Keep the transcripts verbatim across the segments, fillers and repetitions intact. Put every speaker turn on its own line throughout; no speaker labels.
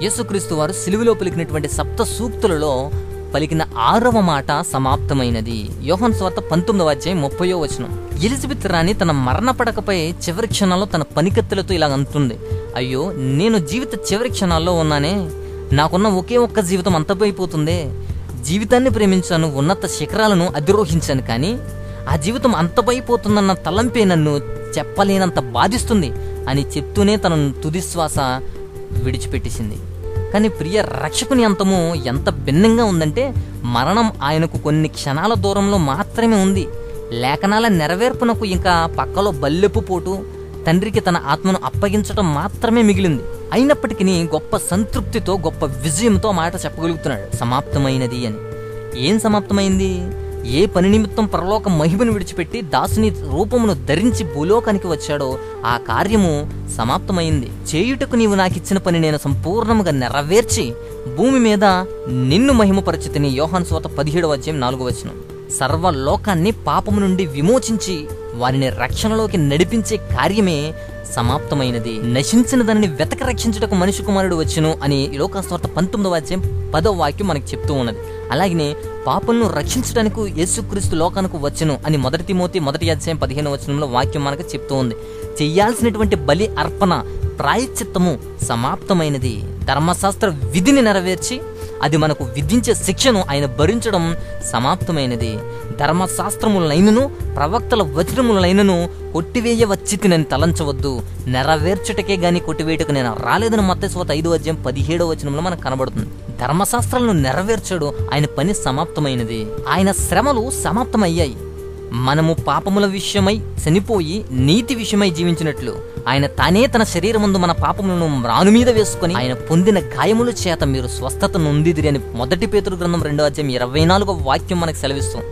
యేసుక్రీస్తు వారు సిలువలో పలికినటువంటి సప్త సూక్తులలో పలికిన ఆరవ మాట సమాప్తమైనది. యోహాను సువార్త పంతొమ్మిదవ అధ్యాయం ముప్పయో వచనం. ఎలిజబెత్ రాణి తన మరణ పడకపై చివరి క్షణాల్లో తన పనికత్తెలతో ఇలా అంటుంది, అయ్యో నేను జీవిత చివరి క్షణాల్లో ఉన్నానే, నాకున్న ఒకే ఒక్క జీవితం అంతమైపోతుందే. జీవితాన్ని ప్రేమించాను, ఉన్నత శిఖరాలను అధిరోహించాను, కానీ ఆ జీవితం అంతమైపోతుందన్న తలంపే నన్ను చెప్పలేనంత బాధిస్తుంది అని చెప్తూనే తన తుదిశ్వాస విడిచిపెట్టేసింది. కానీ ప్రియ రక్షకుని అంతము ఎంత భిన్నంగా ఉందంటే, మరణం ఆయనకు కొన్ని క్షణాల దూరంలో మాత్రమే ఉంది. లేఖనాల నెరవేర్పునకు ఇంకా పక్కలో బల్లెపు పోటు, తండ్రికి తన ఆత్మను అప్పగించడం మాత్రమే మిగిలింది. అయినప్పటికీ గొప్ప సంతృప్తితో, గొప్ప విజయంతో మాట చెప్పగలుగుతున్నాడు, సమాప్తమైనది అని. ఏం సమాప్తమైంది? ఏ పని నిమిత్తం పరలోక మహిమను విడిచిపెట్టి దాసుని రూపమును ధరించి భూలోకానికి వచ్చాడో ఆ కార్యము సమాప్తమైంది. చేయుటకు నీవు నాకిచ్చిన పని నేను సంపూర్ణముగా నెరవేర్చి భూమి మీద నిన్ను మహిమపరచితిని. యోహాను సువార్త పదిహేడవ అధ్యాయం నాలుగవ వచనం. సర్వలోకాన్ని పాపము నుండి విమోచించి వారిని రక్షణలోకి నడిపించే కార్యమే సమాప్తమైనది. నశించిన దానిని వెతక రక్షించుటకు మనిషి కుమారుడు వచ్చును అని లోకాసు వార్త పంతొమ్మిదవ అధ్యాయం పదవ వాక్యం మనకు చెప్తూ ఉన్నది. అలాగనే పాపలను రక్షించడానికి యేసుక్రీస్తు లోకానికి వచ్చును అని మొదటి తిమోతి మొదటి అధ్యాయం పదిహేను వచనంలో వాక్యం మనకు చెప్తూ ఉంది. చెయ్యాల్సినటువంటి బలి అర్పణ, ప్రాయశ్చిత్తము సమాప్తమైనది. ధర్మశాస్త్ర విధిని నెరవేర్చి అది మనకు విధించే శిక్షను ఆయన భరించడం సమాప్తమైనది. ధర్మశాస్త్రములైనను ప్రవక్తల వచనములైనను కొట్టివేయ వచ్చితినని తలంచవద్దు, నెరవేర్చుటకే గాని కొట్టివేయటకు నేను రాలేదని మత్తయి సువార్త ఐదో అధ్యాయం పదిహేడవ వచనంలో మనకు కనబడుతుంది. ధర్మశాస్త్రాలను నెరవేర్చాడు, ఆయన పని సమాప్తమైనది. ఆయన శ్రమలు సమాప్తమయ్యాయి. మనము పాపముల విషయమై చనిపోయి నీతి విషయమై జీవించినట్లు ఆయన తానే తన శరీరమందు మన పాపములను మ్రాను మీద వేసుకుని ఆయన పొందిన గాయముల చేత మీరు స్వస్థత నొందిదిరి అని మొదటి పేతురు గ్రంథం రెండో అధ్యాయం ఇరవై నాలుగో వాక్యం మనకు సెలవిస్తుంది.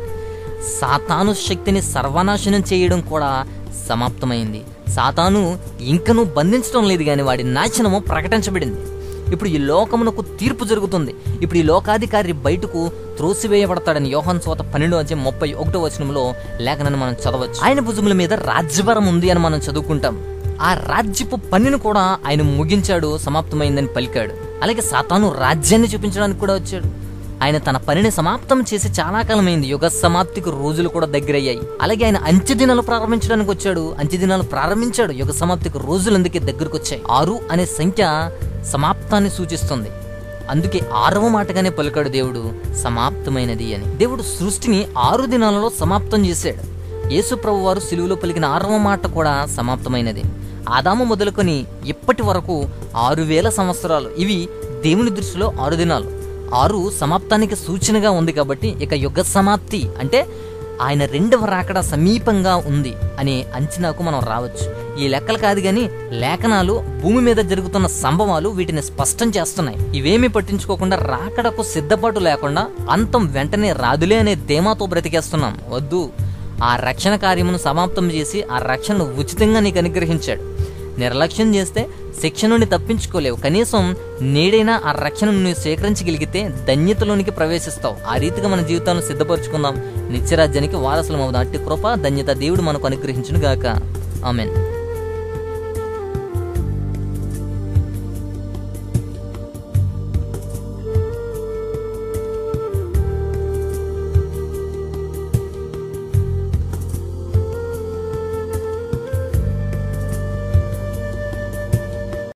సాతాను శక్తిని సర్వనాశనం చేయడం కూడా సమాప్తమైంది. సాతాను ఇంకనూ బంధించడం లేదు, కానీ వాడి నాశనము ప్రకటించబడింది. ఇప్పుడు ఈ లోకమునకు తీర్పు జరుగుతుంది. ఇప్పుడు ఈ లోకాధికారి బయటకు త్రోసివేయబడతాడని యోహాను సువార్త పన్నెండో అధ్యాయం ముప్పై ఒకటో వచనంలో లేఖనాన్ని మనం చదవచ్చు. ఆయన భుజముల మీద రాజ్యభారం ఉంది అని మనం చదువుకుంటాం. ఆ రాజ్యపు పనిని కూడా ఆయన ముగించాడు, సమాప్తమైందని పలికాడు. అలాగే సాతాను రాజ్యాన్ని చూపించడానికి కూడా వచ్చాడు. ఆయన తన పనిని సమాప్తం చేసి చాలా కాలమైంది. యుగ సమాప్తికి రోజులు కూడా దగ్గరయ్యాయి. అలాగే ఆయన అంచె దినాలు ప్రారంభించడానికి వచ్చాడు. అంచె దినాలు ప్రారంభించాడు, యుగ సమాప్తికి రోజులు అందుకే దగ్గరకు వచ్చాయి. ఆరు అనే సంఖ్య సమాప్తాన్ని సూచిస్తుంది. అందుకే ఆరవ మాటగానే పలికాడు దేవుడు, సమాప్తమైనది అని. దేవుడు సృష్టిని ఆరు దినాలలో సమాప్తం చేశాడు. యేసు ప్రభు వారు సిలువలో పలికిన ఆరవ మాట కూడా సమాప్తమైనది. ఆదాము మొదలుకొని ఇప్పటి వరకు ఆరు వేల సంవత్సరాలు. ఇవి దేవుని దృష్టిలో ఆరు దినాలు. ఆరు సమాప్తానికి సూచనగా ఉంది కాబట్టి ఇక యుగ సమాప్తి అంటే ఆయన రెండవ రాకడ సమీపంగా ఉంది అనే అంచనాకు మనం రావచ్చు. ఈ లెక్కలు కాదు కానీ లేఖనాలు భూమి మీద జరుగుతున్న సంభవాలు వీటిని స్పష్టం చేస్తున్నాయి. ఇవేమీ పట్టించుకోకుండా రాకడకు సిద్ధపాటు లేకుండా అంతం వెంటనే రాదులే అనే ధీమాతో బ్రతికేస్తున్నాం. వద్దు, ఆ రక్షణ కార్యమును సమాప్తం చేసి ఆ రక్షణను ఉచితంగా నీకు అనుగ్రహించాడు. నిర్లక్ష్యం చేస్తే శిక్ష నుండి తప్పించుకోలేవు. కనీసం నేడైనా ఆ రక్షణను నువ్వు స్వీకరించగలిగితే ధన్యతలోనికి ప్రవేశిస్తావు. ఆ రీతిగా మన జీవితాలను సిద్ధపరచుకుందాం, నిత్యరాజ్యానికి వారసులం అవుదాం. అట్టి కృప ధన్యత దేవుడు మనకు అనుగ్రహించును గాక. ఆమెన్.